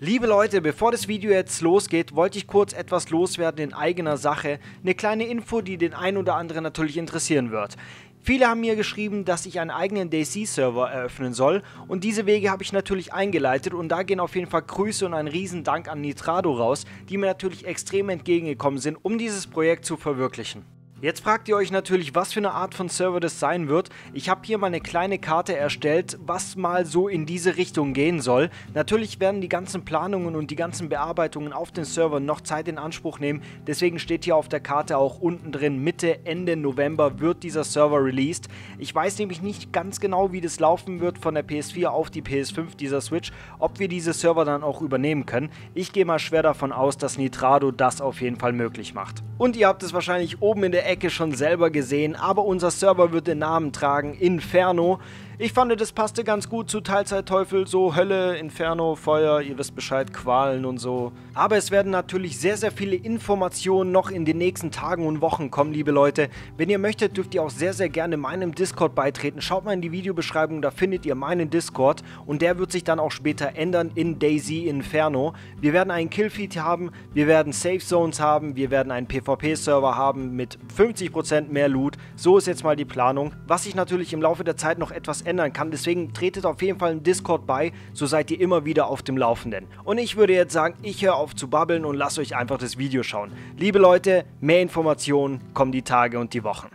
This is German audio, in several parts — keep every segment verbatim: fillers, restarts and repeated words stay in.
Liebe Leute, bevor das Video jetzt losgeht, wollte ich kurz etwas loswerden in eigener Sache. Eine kleine Info, die den einen oder anderen natürlich interessieren wird. Viele haben mir geschrieben, dass ich einen eigenen DayZ-Server eröffnen soll und diese Wege habe ich natürlich eingeleitet und da gehen auf jeden Fall Grüße und ein riesen Dank an Nitrado raus, die mir natürlich extrem entgegengekommen sind, um dieses Projekt zu verwirklichen. Jetzt fragt ihr euch natürlich, was für eine Art von Server das sein wird. Ich habe hier mal eine kleine Karte erstellt, was mal so in diese Richtung gehen soll. Natürlich werden die ganzen Planungen und die ganzen Bearbeitungen auf den Server noch Zeit in Anspruch nehmen. Deswegen steht hier auf der Karte auch unten drin, Mitte, Ende November wird dieser Server released. Ich weiß nämlich nicht ganz genau, wie das laufen wird von der P S vier auf die P S fünf, dieser Switch, ob wir diese Server dann auch übernehmen können. Ich gehe mal schwer davon aus, dass Nitrado das auf jeden Fall möglich macht. Und ihr habt es wahrscheinlich oben in der Ecke schon selber gesehen, aber unser Server wird den Namen tragen, Inferno. Ich fand, das passte ganz gut zu Teilzeitteufel, so Hölle, Inferno, Feuer, ihr wisst Bescheid, Qualen und so. Aber es werden natürlich sehr, sehr viele Informationen noch in den nächsten Tagen und Wochen kommen, liebe Leute. Wenn ihr möchtet, dürft ihr auch sehr, sehr gerne meinem Discord beitreten. Schaut mal in die Videobeschreibung, da findet ihr meinen Discord und der wird sich dann auch später ändern in DayZ Inferno. Wir werden einen Killfeed haben, wir werden Safe Zones haben, wir werden einen PvP-Server haben mit fünfzig Prozent mehr Loot. So ist jetzt mal die Planung, was sich natürlich im Laufe der Zeit noch etwas ändern kann. Deswegen tretet auf jeden Fall im Discord bei, so seid ihr immer wieder auf dem Laufenden. Und ich würde jetzt sagen, ich höre auf zu babbeln und lasst euch einfach das Video schauen. Liebe Leute, mehr Informationen kommen die Tage und die Wochen.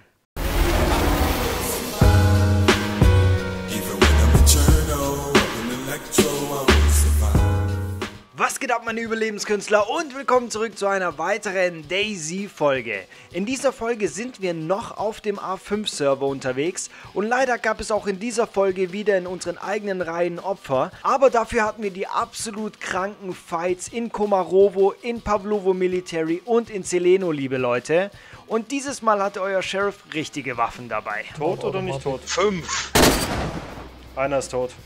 Was geht ab, meine Überlebenskünstler, und willkommen zurück zu einer weiteren DayZ-Folge. In dieser Folge sind wir noch auf dem A fünf Server unterwegs und leider gab es auch in dieser Folge wieder in unseren eigenen Reihen Opfer, aber dafür hatten wir die absolut kranken Fights in Komarovo, in Pavlovo Military und in Zeleno, liebe Leute. Und dieses Mal hatte euer Sheriff richtige Waffen dabei. Tot oder nicht tot? Fünf. Einer ist tot.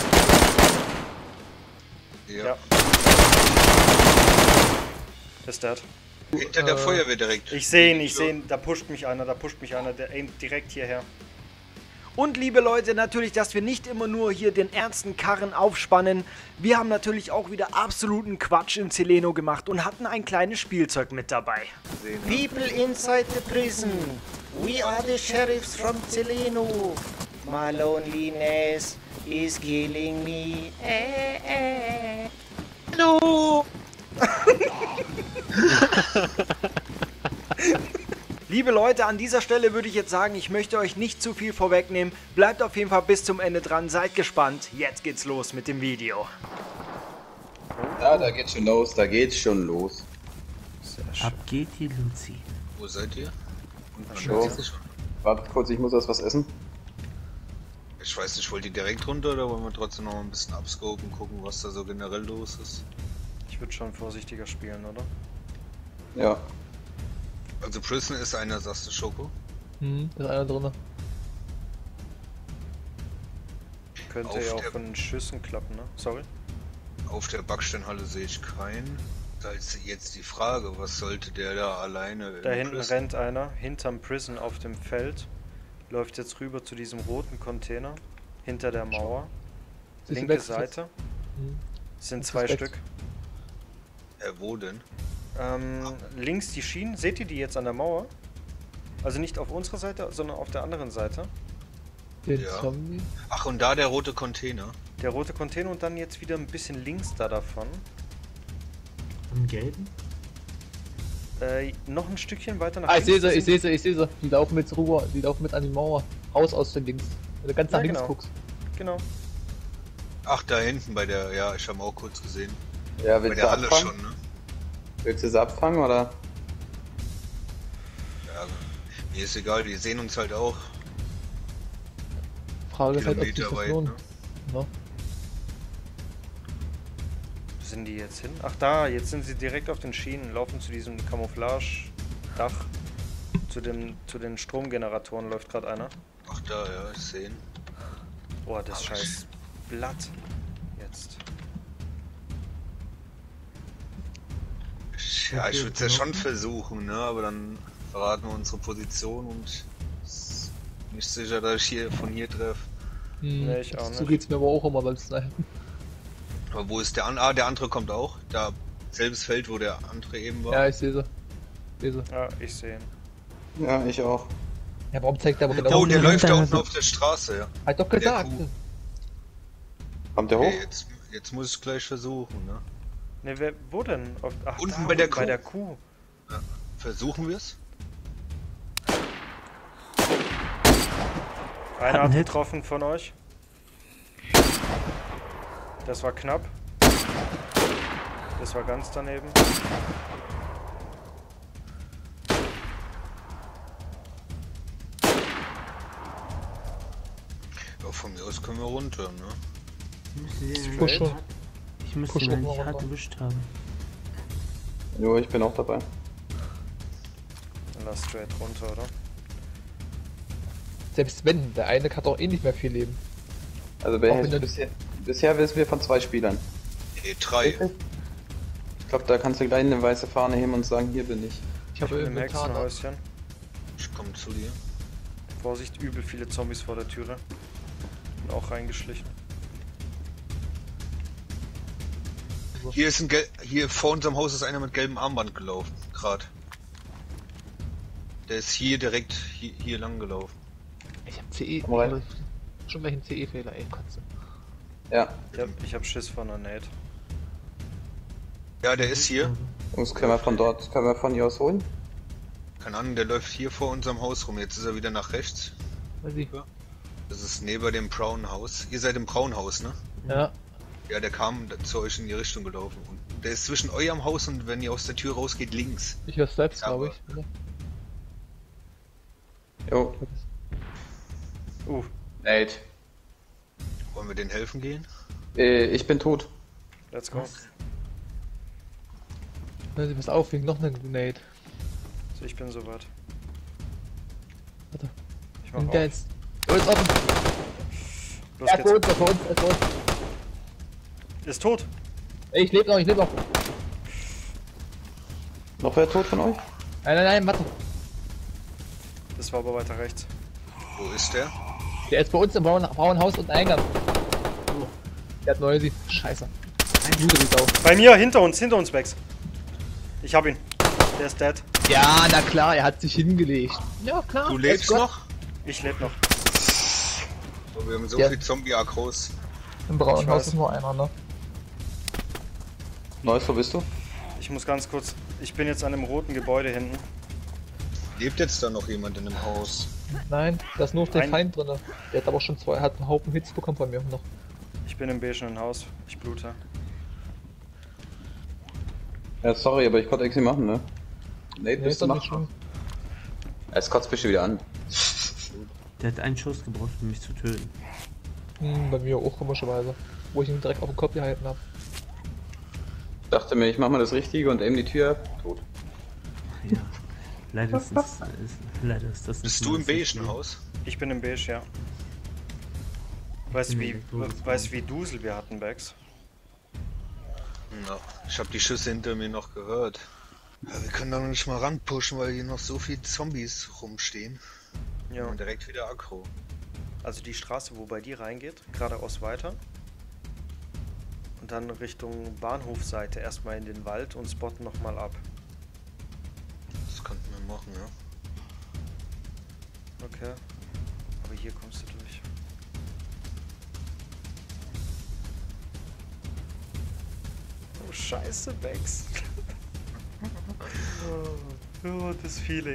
Ja. ja. Ist dead. Hinter der äh, Feuerwehr direkt. Ich sehe ihn, ich sehe ihn. Da pusht mich einer, da pusht mich einer, der aimt direkt hierher. Und liebe Leute, natürlich, dass wir nicht immer nur hier den ernsten Karren aufspannen. Wir haben natürlich auch wieder absoluten Quatsch in Zeleno gemacht und hatten ein kleines Spielzeug mit dabei. People inside the prison. We are the sheriffs from Zeleno. My loneliness is killing me. Äh, äh. No. Liebe Leute, an dieser Stelle würde ich jetzt sagen, ich möchte euch nicht zu viel vorwegnehmen. Bleibt auf jeden Fall bis zum Ende dran, seid gespannt. Jetzt geht's los mit dem Video. Ja, da geht's schon los, da geht's schon los. Ab geht die Luzi. Wo seid ihr? So. Wartet kurz, ich muss erst was essen. Ich weiß nicht, wollt ihr direkt runter oder wollen wir trotzdem noch ein bisschen abscopen, gucken, was da so generell los ist? Ich würde schon vorsichtiger spielen, oder? Ja. Also Prison ist einer, sagst du, Schoko? Hm, ist einer drin. Könnte Auf ja auch der... von den Schüssen klappen, ne? Sorry. Auf der Backsteinhalle sehe ich keinen. Da ist jetzt die Frage, was sollte der da alleine... Da hinten Prison? Rennt einer, hinterm Prison auf dem Feld. Läuft jetzt rüber zu diesem roten Container. Hinter der Mauer. Linke Seite. Hm. Sind zwei Stück. Äh, wo denn? Ähm, links die Schienen, seht ihr die jetzt an der Mauer? Also nicht auf unserer Seite, sondern auf der anderen Seite. Den ja. Zombie. Ach, und da der rote Container. Der rote Container und dann jetzt wieder ein bisschen links da davon. Am gelben? Äh, noch ein Stückchen weiter nach ah, links. Ich sehe sie, ich sehe sie, ich sehe sie. Die laufen jetzt rüber, die laufen mit an die Mauer. Raus aus den Links. Wenn du ganz nach ja, links genau. guckst. Genau. Ach, da hinten bei der, ja, ich habe auch kurz gesehen. Ja, willst bei der du Halle abfangen? schon, ne? Willst du es abfangen, oder? Ja, mir ist egal, die sehen uns halt auch. Frage ist halt, ob die Kilometer das weit, lohnt. ne? Ja. Wo sind die jetzt hin? Ach da, jetzt sind sie direkt auf den Schienen, laufen zu diesem Camouflage-Dach. Zu, dem, zu den Stromgeneratoren läuft gerade einer. Ach da, ja, ich sehe ihn. Boah, das scheiß Blatt. Jetzt. Ja, ich würde es ja schon versuchen, ne? Aber dann verraten wir unsere Position und es ist nicht sicher, dass ich hier von hier treffe. Hm, nee, ich auch so nicht. geht's mir aber auch immer beim Snipen. Aber wo ist der andere? Ah, der andere kommt auch. Da, selbes Feld, wo der andere eben war. Ja, ich sehe sie. Sehe sie. Ja, ich sehe ihn. Ja, ich auch. Ja, warum zeigt der aber Oh, genau? der läuft da hinter- unten auf der Straße, ja. Hat doch gesagt. Kuh. Kommt der hoch? Okay, jetzt, jetzt muss ich gleich versuchen, ne? Ne, wer, wo denn? Auf, ach, Unten da, bei der unten bei Kuh. der Kuh. Versuchen wir es? Einer einen hat Hit. getroffen von euch. Das war knapp. Das war ganz daneben. Ja, von mir aus können wir runter, ne? Ich müsste den Push schon. Ich müsste Push ihn schon eigentlich mal hart runter. erwischt haben. Jo, ich bin auch dabei. Dann lass straight runter, oder? Selbst wenn, der eine hat doch eh nicht mehr viel Leben. Also Auch wer wenn ist der- bisher, bisher wissen wir von zwei Spielern. E drei. Ich glaube, da kannst du gleich eine weiße Fahne heben und sagen, hier bin ich. Ich Ich habe bin im Inventar. da. Hexenhäuschen. Ich komme zu dir. Vorsicht, übel viele Zombies vor der Türe. Bin auch reingeschlichen. Hier ist ein Gel hier vor unserem Haus ist einer mit gelbem Armband gelaufen, gerade. Der ist hier direkt hier, hier lang gelaufen. Ich hab C E. Komm rein. Schon gleich ein C E-Fehler, ey, Kotze. Ja, Ich hab, ich hab Schiss von der Nate. Ja, der ist hier. Jungs, können wir von dort, können wir von hier aus holen? Keine Ahnung, der läuft hier vor unserem Haus rum. Jetzt ist er wieder nach rechts. Weiß ich. Das ist neben dem braunen Haus. Ihr seid im braunen Haus, ne? Ja. Ja, der kam zu euch in die Richtung gelaufen. Und der ist zwischen eurem Haus und wenn ihr aus der Tür rausgeht, links. Ich höre selbst, Ja, glaube aber- ich. Oder? Jo, Uh, Nate. Wollen wir denen helfen gehen? Äh, ich bin tot. let's go. Also, pass auf, wegen noch eine Grenade. So, ich bin soweit. Warte. Ich mach Und der auf. ist. Oh, ist offen! Los Er ist geht's. tot, er ist tot, er ist tot. Ist tot. Ey, ich lebe noch, ich lebe noch. Noch wer tot von euch? Nein, nein, nein, warte. Das war aber weiter rechts. Wo ist der? Der ist bei uns im blauen, blauen Haus und Eingang. Der hat Neusi. Scheiße. Gute die Sau. Bei mir, hinter uns, hinter uns, Max. Ich hab ihn. Der ist dead. Ja, na klar, er hat sich hingelegt. Ja, klar. Du lebst Gott. noch? Ich lebe noch. Oh, wir haben so Ja. viel Zombie-Akros. Im braunen Ich Haus weiß. ist nur einer, ne? Neues, wo bist du? Ich muss ganz kurz. Ich bin jetzt an dem roten Gebäude hinten. Lebt jetzt da noch jemand in dem Haus? Nein, da ist nur der Ein- Feind drin. Der hat aber schon zwei, hat einen Haufen Hits bekommen von mir noch. Ich bin im beigen Haus. Ich blute. Ja, sorry, aber ich konnte nichts machen, ne? Nate, Nee, bist ist du doch nicht machbar? schlimm. Es kotzt mich schon wieder an. Der hat einen Schuss gebraucht, um mich zu töten. Hm, bei mir auch komischerweise. Wo ich ihn direkt auf den Kopf gehalten habe. Ich dachte mir, ich mach mal das Richtige und aim die Tür. Tot. Ja. Leider ist das, ist, leider ist das nicht Bist du mein im beigen Ziel. Haus? Ich bin im beige, ja. Weißt du, bin wie, im Todesbaum. weißt, wie Dusel wir hatten, Bags? Ja, ich habe die Schüsse hinter mir noch gehört. Ja, wir können da noch nicht mal ranpushen, weil hier noch so viele Zombies rumstehen. Ja. Und direkt wieder aggro. Also die Straße, wo bei dir reingeht, geradeaus weiter. Und dann Richtung Bahnhofseite erstmal in den Wald und spotten nochmal ab. Das könnten wir machen, ja. Okay. Aber hier kommst du durch. Oh Scheiße, Bags. Oh, das Feeling.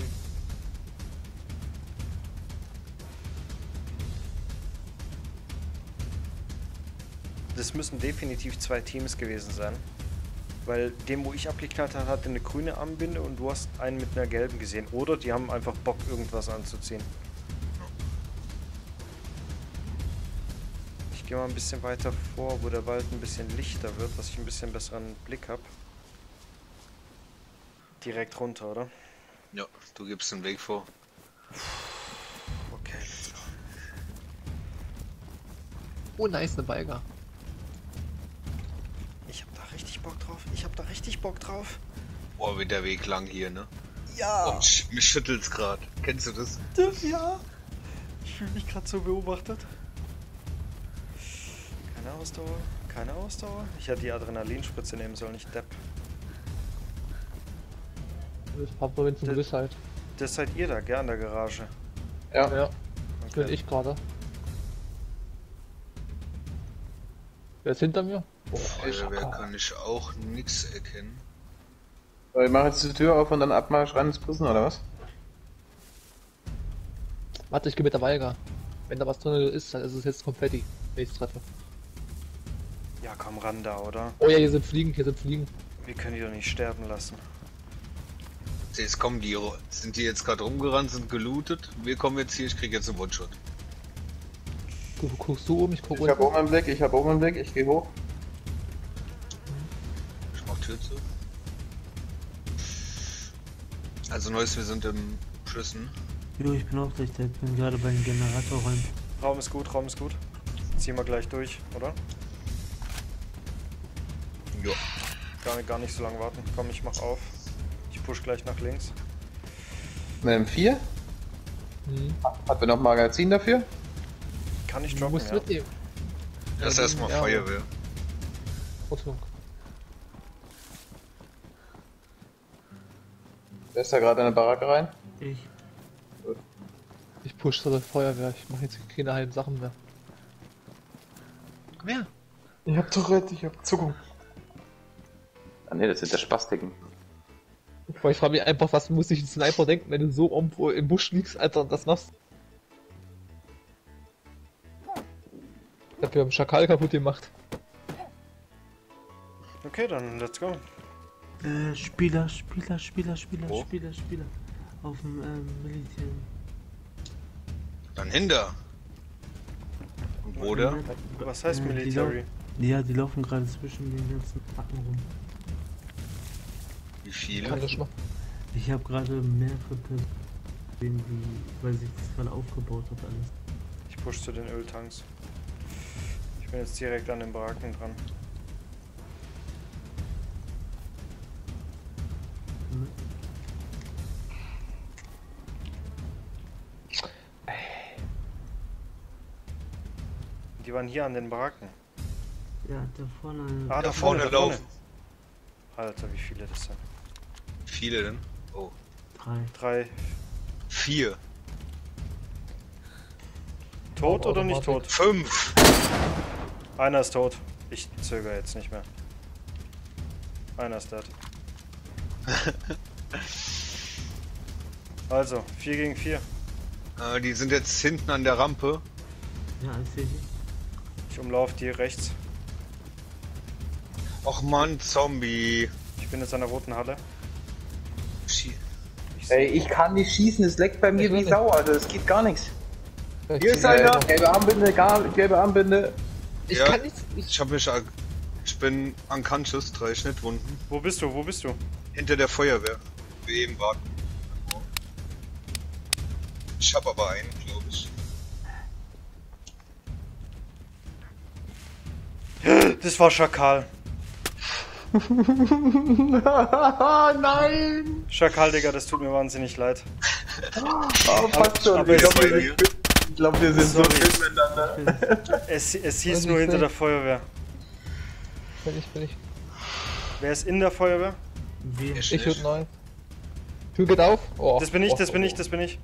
Das müssen definitiv zwei Teams gewesen sein. Weil dem, wo ich abgeknallt habe, hatte eine grüne Armbinde und du hast einen mit einer gelben gesehen. Oder die haben einfach Bock, irgendwas anzuziehen. Ich gehe mal ein bisschen weiter vor, wo der Wald ein bisschen lichter wird, dass ich ein bisschen besseren Blick habe. Direkt runter, oder? Ja, du gibst den Weg vor. Okay, let's go. Oh, nice, eine Balga. Ich hab da richtig Bock drauf. Ich hab da richtig Bock drauf. Boah, wird der Weg lang hier, ne? Ja! Und sch mich schüttelt's grad. Kennst du das? Ja! Ich fühle mich gerade so beobachtet. Keine Ausdauer, Keine Ausdauer? Ich hätte die Adrenalinspritze nehmen sollen, nicht Depp. Das Papa mit Das- Gewissheit. Das seid ihr da, gern in der Garage. Ja. Ja, das bin Okay. ich gerade. Wer ist hinter mir? Oh, Feuerwehr kann ich auch nichts erkennen. So, ich mache jetzt die Tür auf und dann Abmarsch rein ins Prison, oder was? Warte, ich gehe mit der Weiger. Wenn da was drin ist, dann ist es jetzt Konfetti, wenn ich es treffe. Ja, komm ran da, oder? Oh ja, hier sind Fliegen, hier sind Fliegen. Wir können die doch nicht sterben lassen. Jetzt kommen die, sind die jetzt gerade rumgerannt, sind gelootet. Wir kommen jetzt hier, ich krieg jetzt einen One-Shot. Du guckst du um, ich guck Ich hab oben einen Blick, ich hab oben einen Blick, ich gehe hoch. Ich mach Tür zu. Also Neues, wir sind im Schüssen. Jo, ich bin auch gleich da. Ich bin gerade bei den Generatorräumen. Raum ist gut, Raum ist gut. Ziehen wir gleich durch, oder? Ja. Gar nicht, gar nicht so lange warten. Komm, ich mach auf. Ich push gleich nach links. Mit einem vier? Hm. Hat wir noch Magazin dafür? Kann ich Du droppen, musst ja. mitnehmen. Das ist Ja, erstmal ja. Feuerwehr. Hoffnung. Wer ist da gerade in der Baracke rein? Ich. Ich push zur Feuerwehr, ich mache jetzt keine halben Sachen mehr. Komm her! Ich hab Tourette, ich hab Zuckung. Ah ne, das sind der Spastiken. Weil ich frage mich einfach, was muss sich ein Sniper denken, wenn du so irgendwo im Busch liegst, Alter, und das machst. Ich hab ja einen Schakal kaputt gemacht. Okay, dann let's go. Äh, Spieler, Spieler, Spieler, Spieler, Wo? Spieler, Spieler. Auf dem ähm, Militär. Dann hinter. Und wo der? Was heißt Äh, die Military? lau- Ja, die laufen gerade zwischen den ganzen Packen rum. Wie viele? Kann ich machen. Ich habe gerade mehrere Personen, die, weil sich das gerade aufgebaut hat alles. Ich push zu den Öltanks. Ich bin jetzt direkt an den Baracken dran. Mhm. Die waren hier an den Baracken. Ja, da vorne. Ah, Da vorne da vorne. laufen. Alter, wie viele das sind. Viele denn? Oh. Drei. Drei. Vier. Tot oder nicht tot? Fünf. Einer ist tot. Ich zögere jetzt nicht mehr. Einer ist dead. Also, vier gegen vier. Äh, die sind jetzt hinten an der Rampe. Ja, ich sehe die. Ich umlaufe die rechts. Och Mann, Zombie. Ich bin jetzt an der roten Halle. Schie- Ich Ey, ich kann nicht schießen, es leckt bei mir Ich will wie nicht. Sau, Alter, das geht gar nichts. Ich Hier ist kann- einer! Gelbe Armbinde, gar, gelbe Armbinde. Ich Ja. kann nichts. Ich, Ich hab mich. ag- Ich bin unconscious, drei Schnittwunden. Wo bist du? Wo bist du? Hinter der Feuerwehr. Wir eben warten. Ich hab aber einen, glaube ich. Das war Schakal. Nein! Schakal, Digga, das tut mir wahnsinnig leid. Oh, passt schon. aber ich es- glaube, wir, sind- ich glaub, wir sind so Sorry. fit miteinander. Es, es hieß Also nur ich hinter will- der Feuerwehr. bin ich, bin ich. Wer ist in der Feuerwehr? Wir. Ich, Ich würde neu. Tür geht auf. Oh. Das bin ich, oh, das bin oh, ich, das bin ich.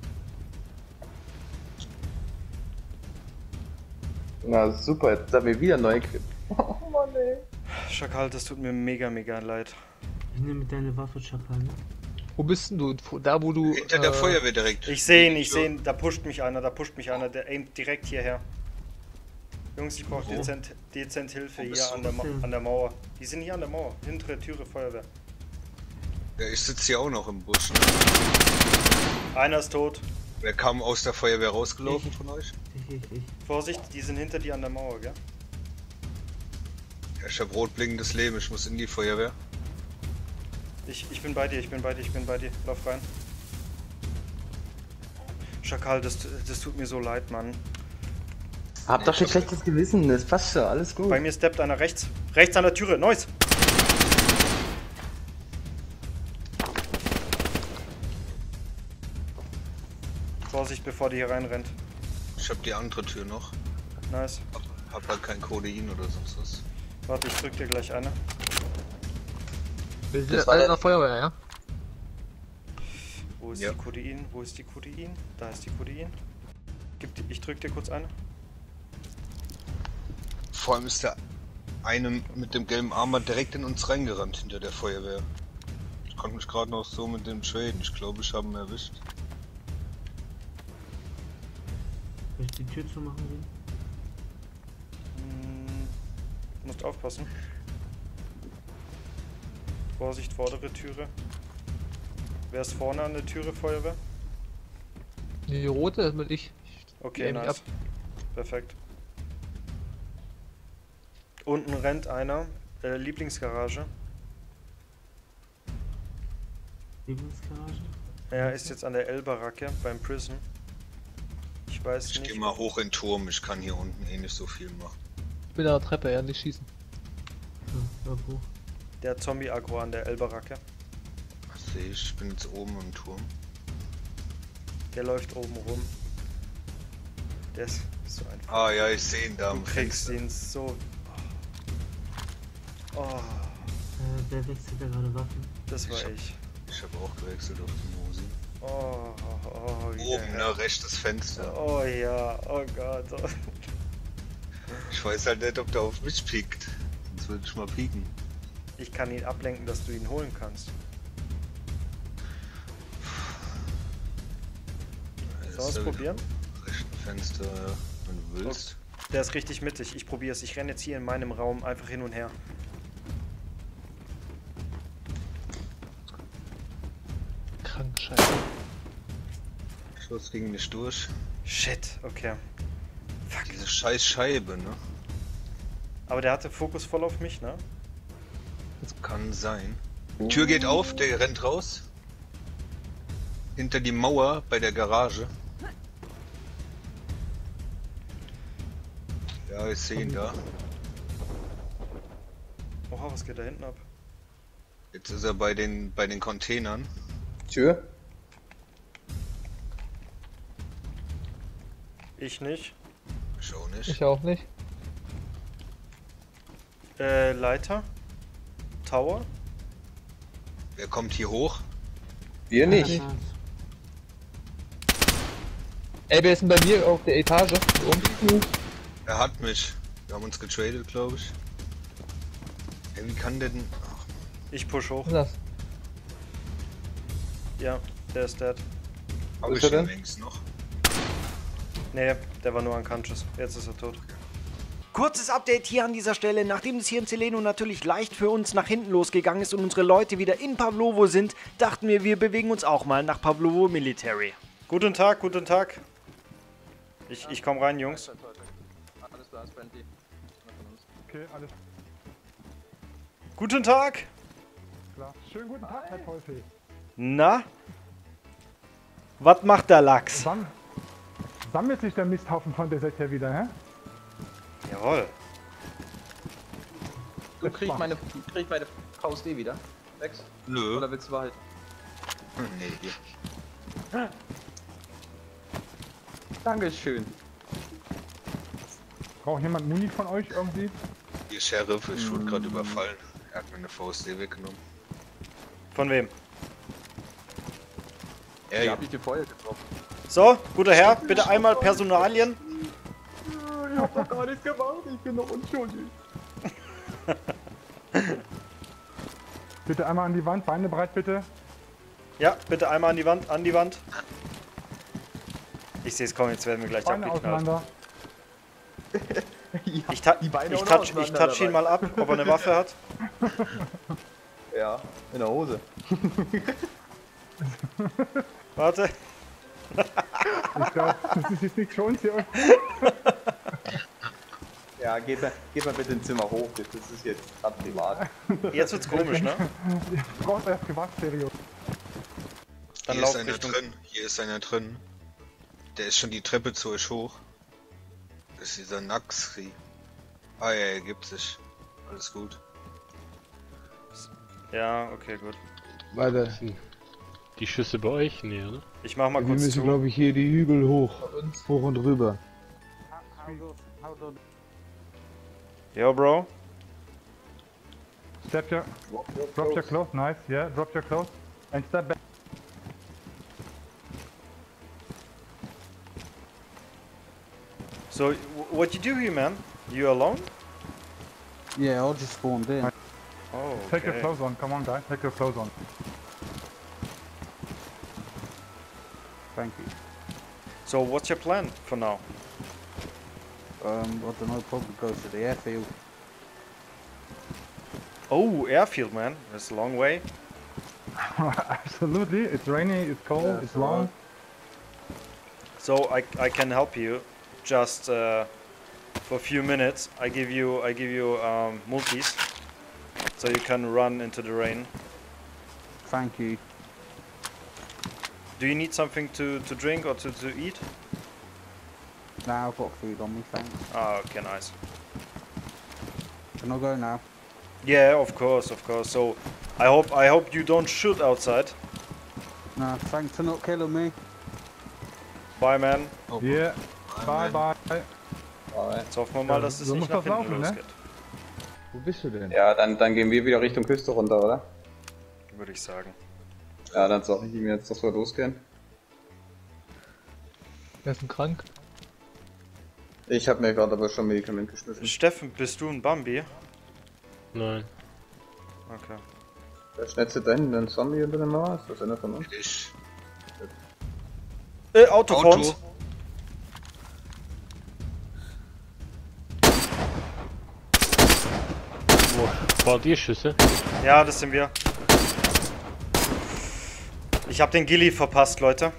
Na super, jetzt haben wir wieder neue Clip. Oh Mann, ey. Schakal, das tut mir mega, mega leid. Ich nehme deine Waffe, Chakal, ne? Wo bist denn du? Da wo du. Hinter der äh, Feuerwehr direkt. Ich sehe ihn, ich sehe ihn. Da pusht mich einer, da pusht mich einer. Der aimt direkt hierher. Jungs, ich brauche dezent, dezent Hilfe bist hier du? an der, Ma an der Mauer. Die sind hier an der Mauer. Hintere Türe, Feuerwehr. Ja, ich sitze hier auch noch im Busch. Ne? Einer ist tot. Wer kam aus der Feuerwehr rausgelaufen von euch? Ich, ich, ich. Vorsicht, die sind hinter dir an der Mauer, gell? Ja, ich hab rot blinkendes Leben, ich muss in die Feuerwehr. Ich, ich bin bei dir, ich bin bei dir, ich bin bei dir. Lauf rein. Schakal, das, das tut mir so leid, Mann. Hab doch schon schlechtes Gewissen, das passt schon, alles gut. Bei mir steppt einer rechts. Rechts an der Türe, Neues! Vorsicht, bevor die hier reinrennt. Ich hab die andere Tür noch. Nice. Hab, hab halt kein Codein oder sonst was. Warte, ich drück dir gleich eine. Wir Das sind war alle der- in der Feuerwehr, ja? Wo ist Ja. die Codein? Wo ist die Codein? Da ist die Codein. Gib die, ich drück dir kurz eine. Vor allem ist der eine mit dem gelben Armband direkt in uns reingerannt hinter der Feuerwehr. Ich konnte mich gerade noch so mit dem traden. Ich glaube, ich habe ihn erwischt. Soll ich die Tür zu machen gehen? Hm, musst aufpassen. Vorsicht, vordere Türe. Wer ist vorne an der Türe, Feuerwehr? Die rote, das bin ich. Okay, Lenk mich nice. ab. Perfekt. Unten rennt einer. Äh, Lieblingsgarage. Lieblingsgarage? Er ist jetzt an der L-Baracke beim Prison. Ich weiß Ich nicht. gehe mal hoch in den Turm. Ich kann hier unten eh nicht so viel machen. Ich bin an der Treppe, ja, nicht schießen. Ja, ja, wo? Der Zombie-Agro an der L-Baracke. Sehe ich. Ich bin jetzt oben im Turm. Der läuft oben rum. Der ist so ein. Ah ja, ich sehe ihn da Du am kriegst Fenster. ihn so. Oh, Äh, wer wechselt da gerade Waffen? das war Ich hab- ich. Ich habe auch gewechselt auf die Mosi. Oh, oh, oh, Oben, yeah. ne, rechtes Fenster. Oh ja, oh Gott. Oh. Ich weiß halt nicht, ob der auf mich piekt. Sonst würde ich mal pieken. Ich kann ihn ablenken, dass du ihn holen kannst. Er Sollen wir ist es da probieren? am rechten Fenster, ja, wenn du willst. Der ist richtig mittig. Ich probiere es. Ich renne jetzt hier in meinem Raum einfach hin und her. Krank, scheiße. Schuss ging nicht durch. Shit, okay. Fuck. Diese scheiß Scheibe, ne? Aber der hatte Fokus voll auf mich, ne? Kann sein. Tür geht auf, der rennt raus. Hinter die Mauer bei der Garage. Ja, ich sehe ihn da. Oha, was geht da hinten ab? Jetzt ist er bei den bei den Containern. Tür? Ich nicht. Ich auch nicht. Ich auch nicht. Äh, Leiter? Tower? Wer kommt hier hoch? Wir nicht. Ja, Ey, wer ist denn bei mir auf der Etage? Hier oben? Er hat mich. Wir haben uns getradet, glaube ich. Hey, wie kann der denn... Ach, Ich push hoch. Was ist das? Ja, der ist dead. hab Wo ich ist er ihn denn? links noch? Nee, der war nur unconscious. Jetzt ist er tot. Kurzes Update hier an dieser Stelle. Nachdem es hier in Celeno natürlich leicht für uns nach hinten losgegangen ist und unsere Leute wieder in Pavlovo sind, dachten wir, wir bewegen uns auch mal nach Pavlovo Military. Guten Tag, guten Tag. Ich, ich komm rein, Jungs. Alles klar, ist friendly. Okay, alles Guten Tag! klar. Schönen guten Tag, Herr Teufel. Na? Was macht der Lachs? Sam sammelt sich der Misthaufen von der Seite wieder, hä? Jawohl. Du kriegst meine, krieg meine V S D wieder. Rex? Nö. Oder willst du behalten? Hm, nee, hier. Dankeschön. Braucht jemand Muni von euch irgendwie? Hier Sheriff, ich wurde gerade überfallen. Er hat mir eine V S D weggenommen. Von wem? Er Ich hab dich die Feuer getroffen. So, guter Herr, bitte einmal Personalien. Ich hab doch gar nichts gemacht, ich bin doch unschuldig. Bitte einmal an die Wand, Beine breit bitte. Ja, bitte einmal an die Wand, an die Wand. Ich sehe es kommen, jetzt werden wir gleich Beine abgeknallt. auseinander. Ja, Ich, ta die Beine ich, auch noch touch, ich auseinander touch ihn dabei. mal ab, ob er eine Waffe hat. Ja, in der Hose. Warte. Ich glaube, das ist jetzt nicht für uns hier. Ja, geht mal, geht mal bitte ins Zimmer hoch, das ist jetzt grad privat. Jetzt wird's komisch, ne? Du brauchst erst Privatstereo. Dann Hier ist lauf einer Richtung. drin. Hier ist einer drin. Der ist schon die Treppe zu euch hoch. Das ist dieser Naxri. Ah ja, er gibt sich. Alles gut. Ja, okay, gut. Weiter. Die Schüsse bei euch? Nee, oder? Ich mach mal Wir kurz müssen, zu. glaube ich, hier die Hügel hoch. Hoch und rüber. Yo, Bro. Step your, drop your clothes, nice, yeah, drop your clothes. And step back. So, w- what you do here, man? You alone? Yeah, I just spawned in. Oh, Take your okay. clothes on, come on guys, take your clothes on. Thank you. So, what's your plan for now? Um, I don't know, probably go to the airfield. Oh, airfield, man. That's a long way. Absolutely, it's rainy, it's cold, Yeah, it's so, long. So I, I can help you, just uh, for a few minutes. I give you I give you um, multis, so you can run into the rain. Thank you. Do you need something to, to drink or to, to eat? Now I've got food on me, thanks. Ah, okay, nice. Can I go now? Yeah, of course, of course. So I hope I hope you don't shoot outside. No, thanks for not killing me. Bye, man. Oh, Yeah, bye bye. Jetzt hoffen wir mal, dass es so nicht muss nach das hinten laufen, ne? losgeht. Wo bist du denn? Ja, dann, dann gehen wir wieder Richtung Küste runter, oder? Würde ich sagen. Ja, dann sag ich ihm jetzt, dass wir losgehen. Wer ist denn krank? Ich habe mir gerade aber schon Medikament geschmissen. Steffen, bist du ein Bambi? Nein. Okay. Der schnetzelt da hinten ein Zombie unter der Mauer? Ist das einer von uns? Ich. Äh, Auto, vor uns. Wo wart ihr Schüsse? Ja, das sind wir. Ich hab den Gilly verpasst, Leute.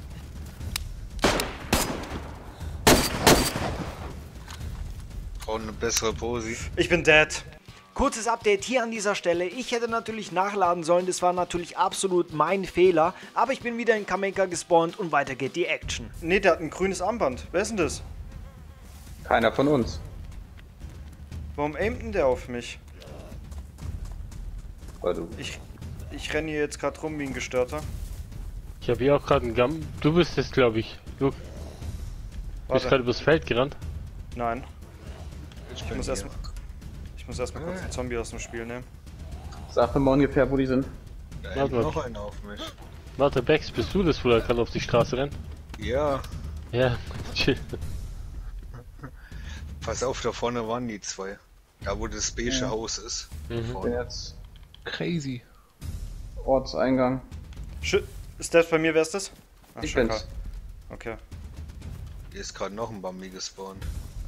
Brauchen eine bessere Posi. Ich bin dead. Kurzes Update hier an dieser Stelle. Ich hätte natürlich nachladen sollen, das war natürlich absolut mein Fehler. Aber ich bin wieder in Kameka gespawnt und weiter geht die Action. Ne, der hat ein grünes Armband. Wer ist denn das? Keiner von uns. Warum aimt denn der auf mich? Weil du. Ich, ich renne hier jetzt gerade rum wie ein Gestörter. Ich habe hier auch gerade einen Gamm. Du bist es, glaube ich. Du bist Warte. gerade übers Feld gerannt. Nein. Ich, Ich bin muss hier. erstmal ich muss erstmal kurz einen Zombie aus dem Spiel nehmen. Sag mir mal ungefähr, wo die sind. Da Warte hängt mal. noch einer auf mich. Warte, Bex, bist du das, wo er gerade auf die Straße rennt? Ja, Ja, chill. pass auf, da vorne waren die zwei. Da wo das beige Ja. Haus ist. Mhm. Ich bin Vorne. jetzt Crazy. Ortseingang. Sch ist das bei mir, wer ist das? Ach, Ich Schakal. bin's. Okay. Hier ist gerade noch ein Bambi gespawnt.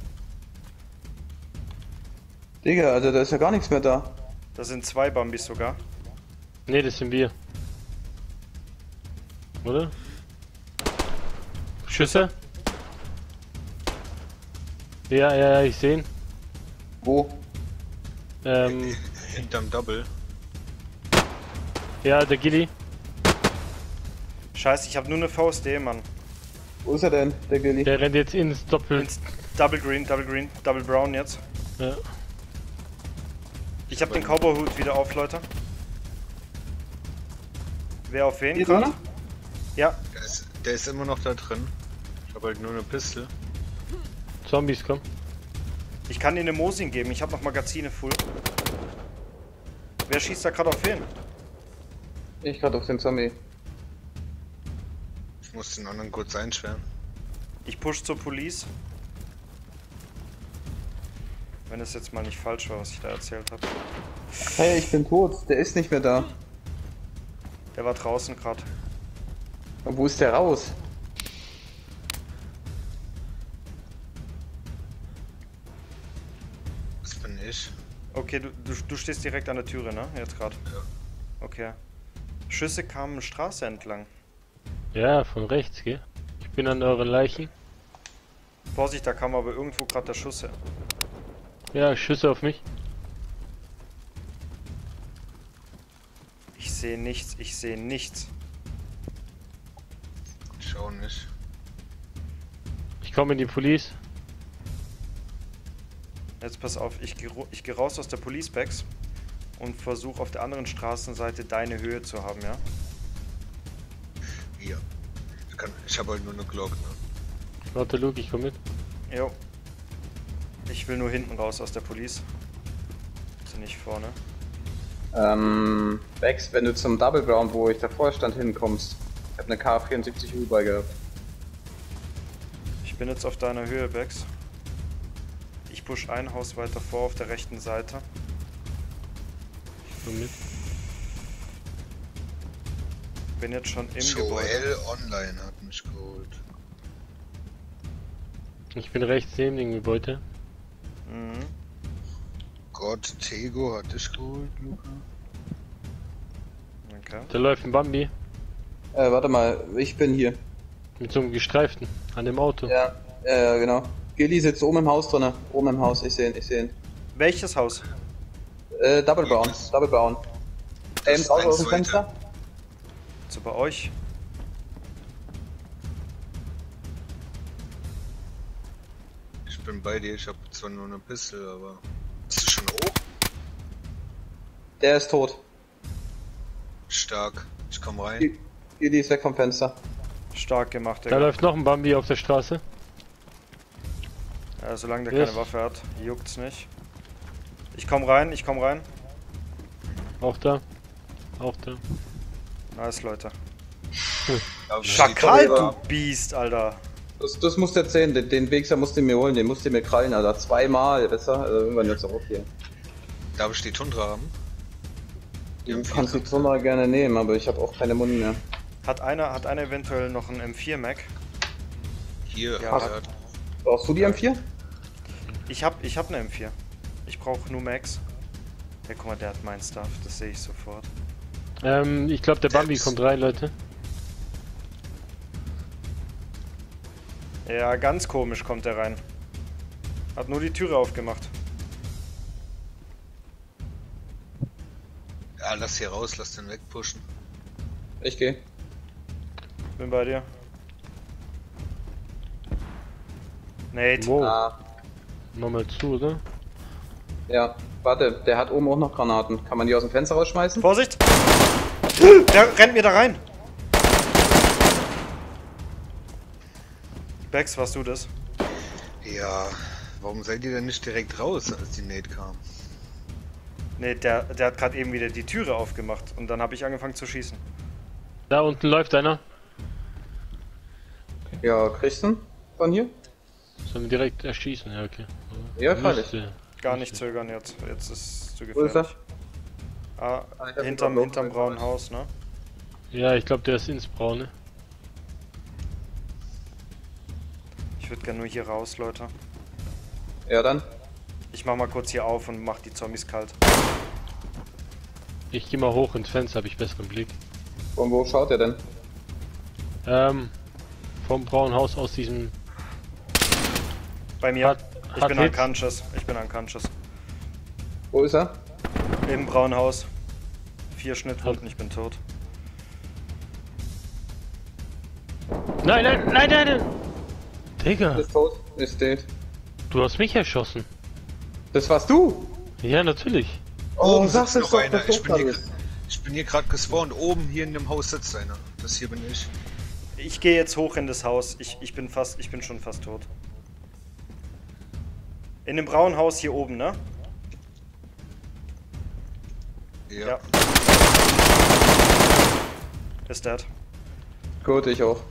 Digga, also da ist ja gar nichts mehr da. Da sind zwei Bambis sogar. Ne, das sind wir. Oder? Schüsse? Ja, ja, ja, ich sehe ihn. Wo? Ähm, Hinterm Double. ja, der Gilly. Scheiße, ich habe nur eine V S D, Mann. Wo ist er denn, der Gilly? Der rennt jetzt ins Doppel. Ins Double Green, Double Green, Double Brown jetzt. Ja. Ich habe den Cowboy-Hut wieder auf, Leute. Wer auf wen Hier gerade? drin? Ja, Der ist, der ist immer noch da drin. Ich habe halt nur eine Pistole. Zombies kommen. ich kann Ihnen eine Mosin geben. Ich habe noch Magazine full. Wer schießt da gerade auf wen? Ich gerade auf den Zombie. Ich muss den anderen kurz einsperren. Ich push zur Police. Wenn es jetzt mal nicht falsch war, was ich da erzählt habe. Hey, ich bin tot. Der ist nicht mehr da. Der war draußen gerade. Und wo ist der raus? Das bin ich. Okay, du, du, du stehst direkt an der Türe, ne? Jetzt gerade. Ja. Okay. Schüsse kamen Straße entlang. Ja, von rechts, gell? Ich bin an euren Leichen. Vorsicht, da kam aber irgendwo gerade der Schuss her. Ja, Schüsse auf mich. Ich sehe nichts, ich sehe nichts. Ich auch nicht. Ich komme in die Police. Jetzt pass auf, ich gehe ich geh raus aus der Police Box und versuche auf der anderen Straßenseite deine Höhe zu haben, ja? Hier. Ich, kann- ich habe halt nur eine Glock, ne? Warte, Luke, ich komme mit. Jo. Ich will nur hinten raus aus der Police. Also nicht vorne. Ähm, Bex, wenn du zum Double Ground, wo ich davor stand, hinkommst. Ich habe eine K vierundsiebzig U bei gehabt. Ich bin jetzt auf deiner Höhe, Bex. Ich push ein Haus weiter vor auf der rechten Seite. Mit. Bin jetzt schon im Joel Gebäude. Online hat mich geholt. Ich bin rechts neben dem Gebäude. Mhm. Gott, Tego hat dich geholt, Luca. Okay. Da läuft ein Bambi Äh, warte mal, ich bin hier. mit so einem Gestreiften an dem Auto. Ja, äh, genau. Gilly sitzt oben im Haus drinne. Oben im Haus, ich sehe ihn, ich sehe ihn. Welches Haus? Äh, Double Brown, Double Brown. Ähm, ist draußen eins aus dem Fenster? So bei euch? Ich bin bei dir, ich habe zwar nur eine Pistole, aber... Bist du schon hoch? Der ist tot. Stark. Ich komm rein. Gilly Gilly ist weg vom Fenster. Stark gemacht, Da Digga. läuft noch ein Bambi auf der Straße. Ja, solange der Yes. keine Waffe hat, juckt's nicht. Ich komm rein, ich komm rein. Auch da. Auch da. Nice, Leute. Aber Schakal, doch du über- Biest, Alter. Das, das musst du erzählen, den, den Wichser musst du mir holen, den musst du mir krallen, Alter. Zweimal, besser. Also irgendwann jetzt auch hier. Darf ich die Tundra haben? Du kannst die Zone gerne nehmen, aber ich habe auch keine Muni mehr. Hat einer, hat einer eventuell noch einen M vier Mac? Hier, Ja. ja. Brauchst du die M vier? Ich hab, ich hab eine M vier. Ich brauche nur Max. Ja, guck mal, der hat mein Stuff, das sehe ich sofort. Ähm, ich glaube der Bambi kommt rein, Leute. Ja, ganz komisch kommt der rein. Hat nur die Türe aufgemacht. Ja, lass hier raus, lass den wegpushen. Ich geh. Bin bei dir. Nate. Wow. Ah, Mach mal zu, oder? ja. Warte, der hat oben auch noch Granaten. Kann man die aus dem Fenster rausschmeißen? Vorsicht! Der rennt mir da rein! Bex, warst du das? Ja, warum seid ihr denn nicht direkt raus, als die Nate kam? Ne, der, der hat gerade eben wieder die Türe aufgemacht und dann habe ich angefangen zu schießen. Da unten läuft einer. Ja, kriegst du ihn von hier? Sollen wir direkt erschießen? Ja, okay. Ja, freilich. Müsste. Gar nicht zögern jetzt. Jetzt ist es zu Wo ist er? gefährlich. Ah, Ah, ich hab hinterm, ihn hinterm braunen Haus, ne? Ja, ich glaube der ist ins Braune. Ich würde gerne nur hier raus, Leute. Ja, dann. Ich mach mal kurz hier auf und mach die Zombies kalt. Ich gehe mal hoch ins Fenster, habe ich besseren Blick. Von wo schaut er denn? Ähm, vom braunen Haus aus diesem... Bei mir. Hat- ich hat bin Hits. unconscious. Ich bin unconscious. Wo ist er? Im braunen Haus. Vier Schnittwunden, ich bin tot. Nein, nein, nein, nein, nein! Digga, Ist tot. Ist dead. du hast mich erschossen. Das warst du? Ja, natürlich. Oh, Oben sag's sitzt es noch doch, einer. dass Ich du bin, hier, bist. ich bin hier gerade gespawnt. Oben hier in dem Haus sitzt einer. Das hier bin ich. Ich gehe jetzt hoch in das Haus. Ich, ich bin fast, ich bin schon fast tot. In dem braunen Haus hier oben, ne? Ja. Ja. Ist dead. Gut, ich auch.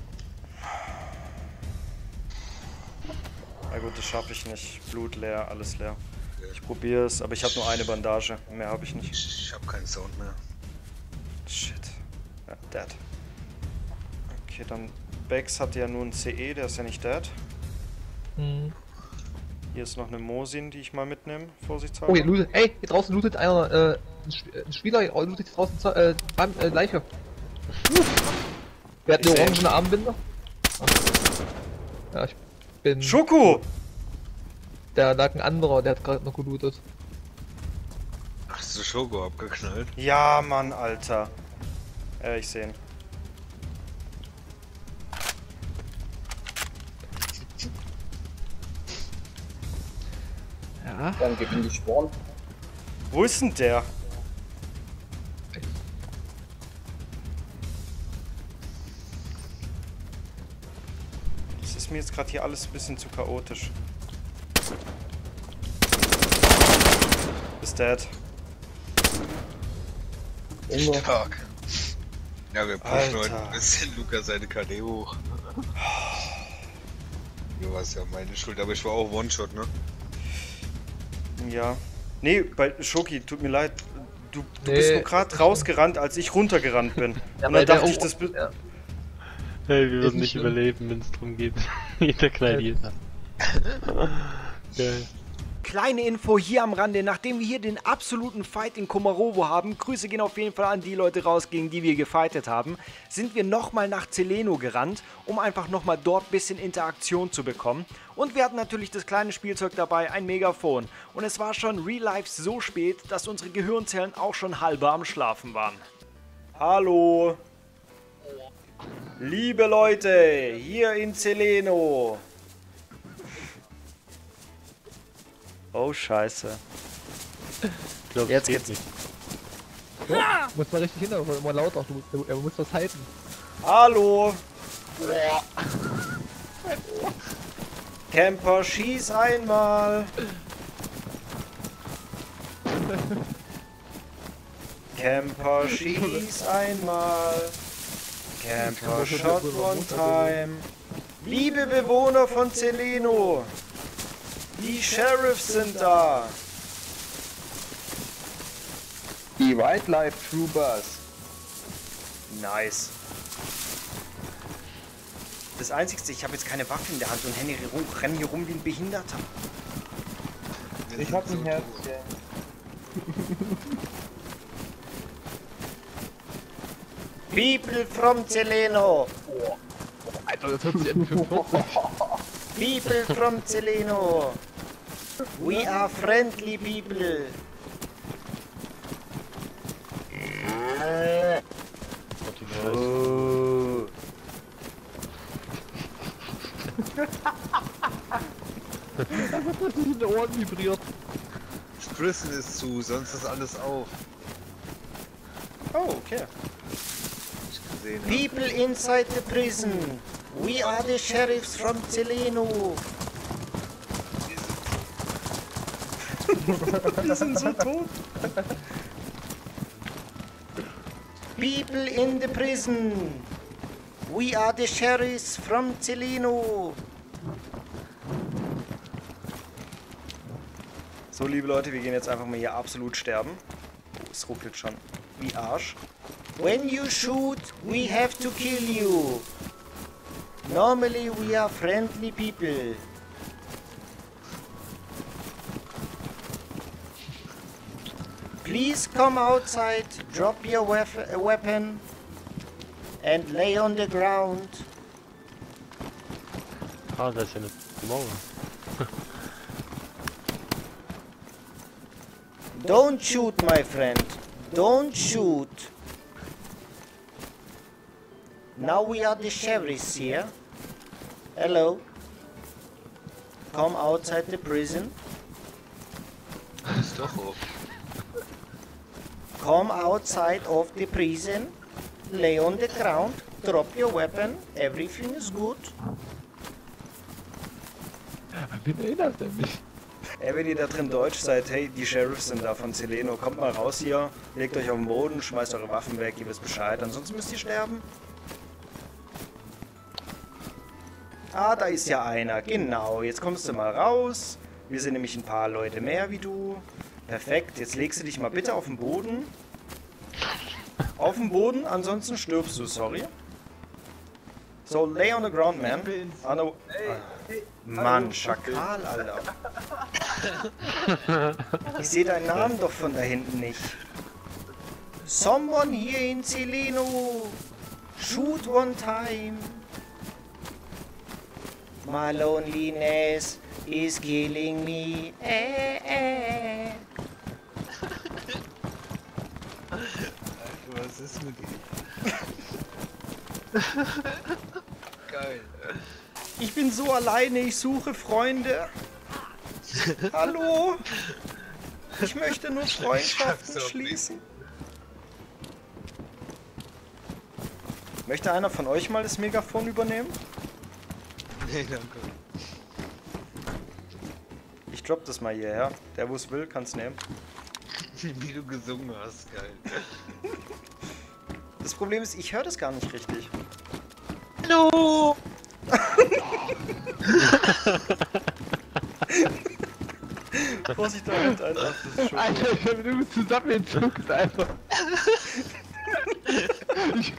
Na gut, das schaffe ich nicht. Blut leer, alles leer. Ich probiere es, aber ich habe nur eine Bandage. Mehr habe ich nicht. Ich, ich habe keinen Sound mehr. Shit. Ja, dead. Okay, dann Bex hat ja nur ein C E, der ist ja nicht dead. Hm. Hier ist noch eine Mosin, die ich mal mitnehme, vorsichtshalber. Oh, hier lootet, ey, hier draußen lootet einer, äh, ein, Sp ein Spieler, hier lootet hier draußen, äh, beim, äh, Leiche. Wer hat Ich eine seh ihn. orangene Armbinde? Ach. Ja, ich bin... Schoko! Da lag ein anderer, der hat gerade noch gelootet. Ach, ist der Schoko abgeknallt? Ja, Mann, Alter. Ja, ich sehe ihn. Ja. Dann gib ihm die Sporen. Wo ist denn der? Das ist mir jetzt gerade hier alles ein bisschen zu chaotisch. Ist dead. Stark. Ja, wir pushen Alter. heute ein bisschen Lukas seine K D hoch. Du warst ja meine Schuld, aber ich war auch One-Shot, ne? Ja. Nee, bei Schoki, tut mir leid. Du, du Nee, bist nur gerade rausgerannt, als ich runtergerannt bin. Ja, Und weil dann der dachte ich, auch- das... ja. Hey, wir Ist würden nicht nicht schlimm. überleben, wenn es drum geht. Jeder kleine jeder. Geil. Kleine Info hier am Rande, nachdem wir hier den absoluten Fight in Komarovo haben, Grüße gehen auf jeden Fall an die Leute raus, gegen die wir gefightet haben, sind wir nochmal nach Zeleno gerannt, um einfach nochmal dort ein bisschen Interaktion zu bekommen. Und wir hatten natürlich das kleine Spielzeug dabei, ein Megafon. Und es war schon real life so spät, dass unsere Gehirnzellen auch schon halber am Schlafen waren. Hallo! Liebe Leute, hier in Zeleno. Oh, scheiße. Ich glaub, Jetzt geht geht's. nicht. Muss man richtig hinter, immer laut auch, du musst, er muss was halten. Hallo! Camper, schieß einmal! Camper, schieß einmal! Camper, shot one time! Liebe Bewohner von Zeleno! Die Sheriffs sind da! Die Wildlife Troopers. Nice. Das Einzigste, ich habe jetzt keine Waffe in der Hand und renne hier rum wie ein Behinderter. Ich hab ein Herz. People from Zeleno. Alter, das hört sich an für vierzig. People from Zeleno. We are friendly people. Oh. Das hat sich in den Ohren vibriert. Prison ist zu, sonst ist alles auf. Oh, okay. Ich gesehen. hab. People inside the prison. We are the sheriffs from Zeleno. Wir sind so tot. People in the prison. We are the sheriffs from Zeleno. So, liebe Leute, wir gehen jetzt einfach mal hier absolut sterben. Oh, es ruckelt schon. Wie Arsch. When you shoot, we have to kill you. Normally we are friendly people. Please come outside, drop your wef weapon and lay on the ground. Ah, da ist ja eine Mauer. Don't shoot, my friend. Don't shoot. Now we are the sheriffs here. Hello. Come outside the prison. Ist doch auf. Come outside of the prison. Lay on the ground. Drop your weapon. Everything is good. Wen erinnert er mich? Ey, wenn ihr da drin Deutsch seid, hey, die Sheriffs sind da von Zeleno. Kommt mal raus hier, legt euch auf den Boden, schmeißt eure Waffen weg, ihr wisst Bescheid. Ansonsten müsst ihr sterben. Ah, da ist ja einer. Genau, jetzt kommst du mal raus. Wir sind nämlich ein paar Leute mehr wie du. Perfekt, jetzt legst du dich mal bitte auf den Boden. Auf den Boden, ansonsten stirbst du, sorry. So, lay on the ground, man. Ah, no. Ah. Mann, Schakal, Alter. Ich sehe deinen Namen doch von da hinten nicht. Someone here in Zeleno. Shoot one time. My loneliness is killing me. Eh, eh. Was ist mit ihm? Geil. Ich bin so alleine, ich suche Freunde. Hallo? Ich möchte nur Freundschaften schließen. Möchte einer von euch mal das Megafon übernehmen? Nee, danke. Ich dropp das mal hierher. Der, wo es will, kann's nehmen. Wie du gesungen hast, geil. Das Problem ist, ich höre das gar nicht richtig. Hallo! Vorsicht, Moment, Alter. Das ist schon Alter, ich hab nur zusammengezuckt, einfach. ich...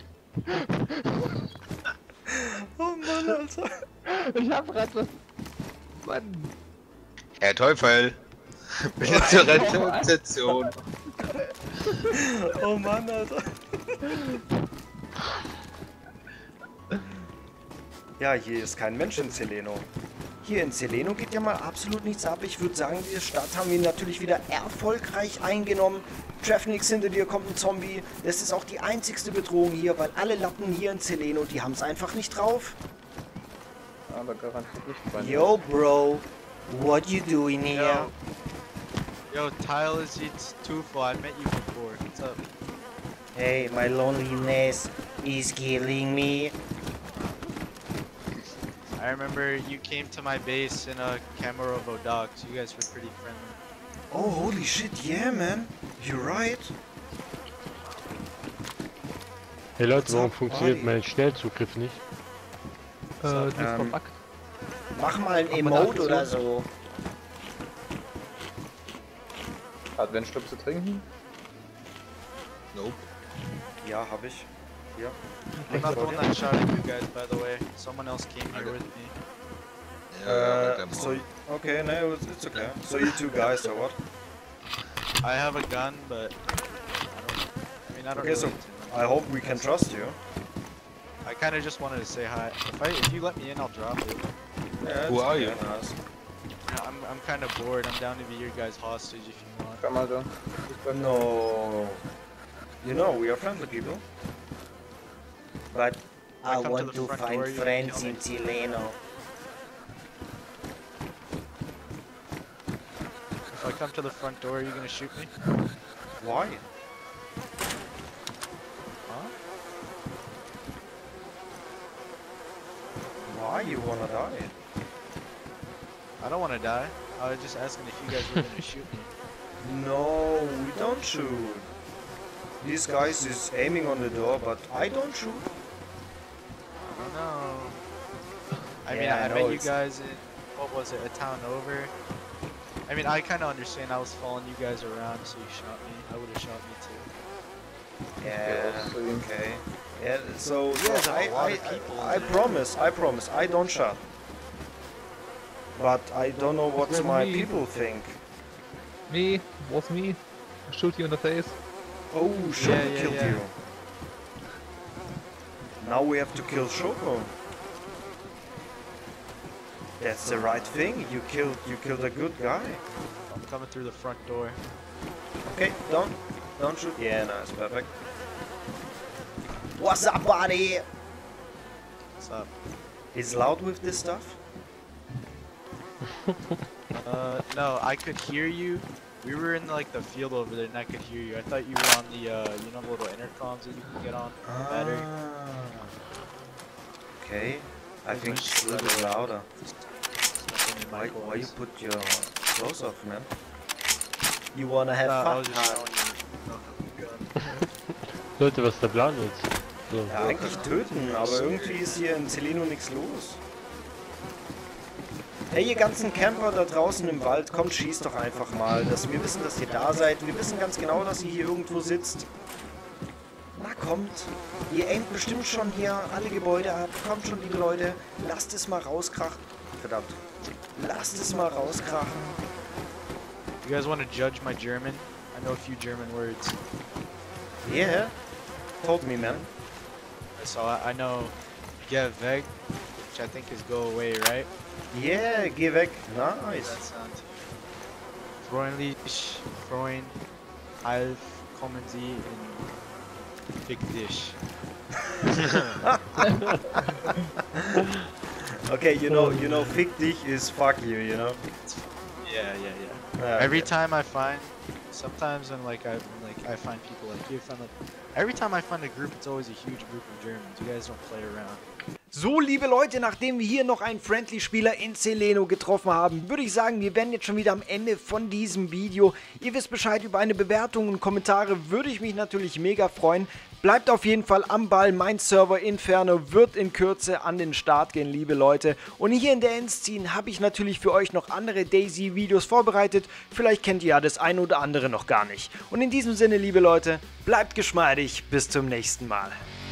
Oh Mann, Alter. Ich hab grad was... Mann. Herr Teufel! Bitte zur Rezeption. Oh Mann, Alter. Ja, hier ist kein Mensch in Celeno. Hier in Celeno geht ja mal absolut nichts ab. Ich würde sagen, die Stadt haben wir natürlich wieder erfolgreich eingenommen. Treffnix, hinter dir kommt ein Zombie. Das ist auch die einzigste Bedrohung hier, weil alle Lappen hier in Celeno, die haben es einfach nicht drauf. Aber garantiert nicht bei Yo, Bro. What you doing here? Yo, Yo Tile is it's Tufo. I met you before. What's up? Hey, my loneliness is killing me. I remember you came to my base in a Camarovo dock, so you guys were pretty friendly. Oh, holy shit, yeah, man. You're right. Hey Leute, warum funktioniert mein Schnellzugriff nicht? Äh, du bist Ähm, verbuggt. Mach mal ein Emote oder so. Hat wer einen Schluck zu trinken? Nope. Ja, hab ich. Ja. I'm not the one that shot at you guys, by the way. Someone else came here with me. Uh, so, okay, no, it's, it's okay. So you two guys, or what? I have a gun, but I don't. I mean, I don't. Okay, really so need to. I hope we can trust you. I kind of just wanted to say hi. If I, if you let me in, I'll drop it. Yeah, Who it's are okay, you? nice. Yeah, I'm, I'm kind of bored. I'm down to be your guys' hostage if you want. Come on, John. No. You know, we are friendly people. But I I come to want the to front find door, you can friends kill in me. Celeno. If I come to the front door, are you gonna shoot me? why? Huh? Why you wanna die? I don't want to die. I was just asking if you guys were gonna shoot me. No, we don't shoot. These guys is aiming on the door, but I don't shoot. I don't know. I mean, Yeah, I I, know met you it's- guys in, what was it, a town over? I mean, I kind of understand I was following you guys around, so you shot me. I would have shot me too. Yeah, okay. Yeah, so You guys have I, a lot I, of people I, I in there. promise, I promise, I don't shot. But I don't know what Well, my me- people think. Me, was me. Shoot you in the face. Oh, Shoko Yeah, yeah, killed yeah. you. Now we have to kill Shoko. That's the right thing. You killed, you killed a good guy. I'm coming through the front door. Okay, don't, don't shoot. Yeah, nice, perfect. What's up, buddy? What's up? He's loud with this stuff. Uh, no, I could hear you. We were in like the field over there, and I could hear you. I thought you were on the, uh, you know, the little intercoms that you can get on the battery. Ah. Okay, I Where's think my it's a little shredder? louder. Stuff in Why, my why you voice. put your clothes off, man? You wanna have No, I fun? was just showing you. Oh, God. Leute, was ist der Plan jetzt? So. Ja, eigentlich töten, aber irgendwie ist hier in Celeno nichts los. Hey, ihr ganzen Camper da draußen im Wald, kommt, schießt doch einfach mal. Dass wir wissen, dass ihr da seid. Wir wissen ganz genau, dass ihr hier irgendwo sitzt. Na kommt, ihr aimt bestimmt schon hier alle Gebäude ab. Kommt schon, liebe Leute, lasst es mal rauskrachen. Verdammt. Lasst es mal rauskrachen. You guys want to judge my German? I know a few German words. Yeah, told me, man. So I, I know get weg, which I think is go away, right? Yeah, geh weg. That Nice. sounds. Freundlich, Freund, Alf, kommen Sie in Fick dich. Okay, you know, you know, fick dich is fuck you, you know. Yeah, yeah, yeah. Ah, Every okay. time I find, sometimes when like I when, like I find people like you, find like every time I find a group, it's always a huge group of Germans. You guys don't play around. So, liebe Leute, nachdem wir hier noch einen Friendly-Spieler in Celeno getroffen haben, würde ich sagen, wir wären jetzt schon wieder am Ende von diesem Video. Ihr wisst Bescheid, über eine Bewertung und Kommentare würde ich mich natürlich mega freuen. Bleibt auf jeden Fall am Ball, mein Server Inferno wird in Kürze an den Start gehen, liebe Leute. Und hier in der Endscene habe ich natürlich für euch noch andere DayZ-Videos vorbereitet. Vielleicht kennt ihr ja das ein oder andere noch gar nicht. Und in diesem Sinne, liebe Leute, bleibt geschmeidig, bis zum nächsten Mal.